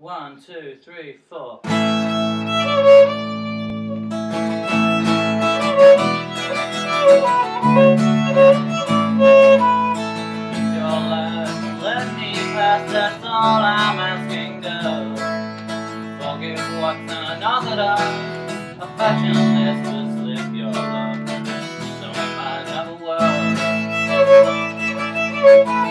1, 2, 3, 4. Your love, let me pass, that's all I'm asking, girl. Forgive what's another affectionless to slip your love. So in my double world.